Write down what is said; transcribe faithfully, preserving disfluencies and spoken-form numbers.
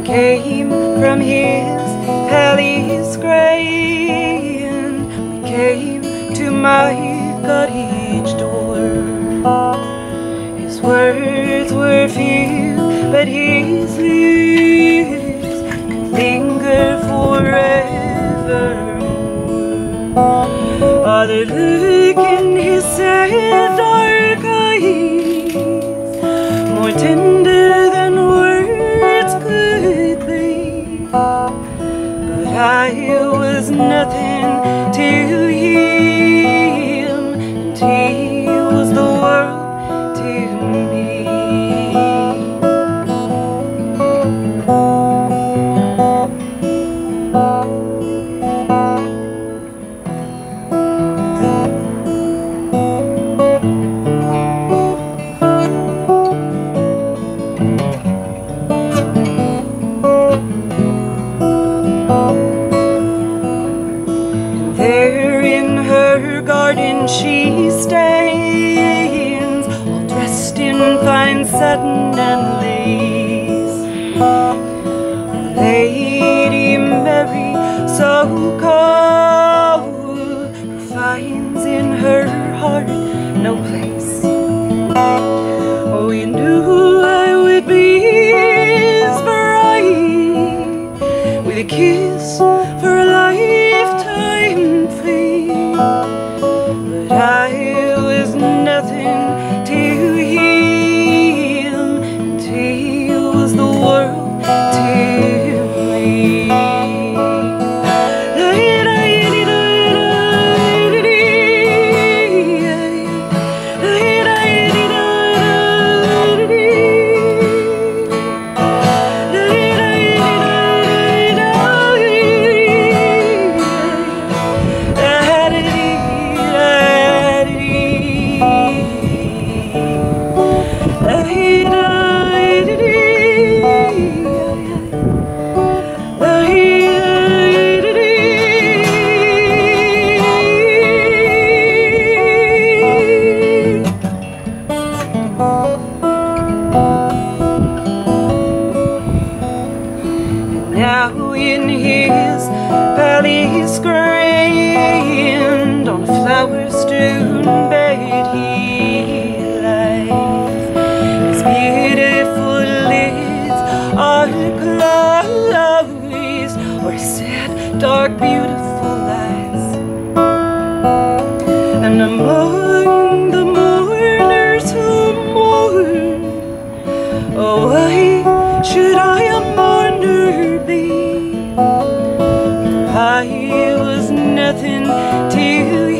came from his palace gray, and we came to my cottage door. His words were few, but his lips could linger forevermore. Ah, the look in his sad dark eyes, more tender than words could be. But I was nothing to him, and he was the world to me. There in her garden she stands, all dressed in fine satin and lace. Lady Mary, so cold, who finds in her heart no place. Oh, you knew I would be his bride, with a kiss for a lifetime free. But I was nothing to him, and he was the world to me. Now in his palace grand, on a flower-strewn bed he lies. His beautiful lids are closed, or his sad, dark, beautiful eyes. And among the mourners who mourn, oh, why should I a mourner be? I was nothing to